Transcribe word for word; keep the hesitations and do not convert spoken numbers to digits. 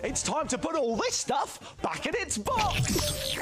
it's time to put all this stuff back in its box.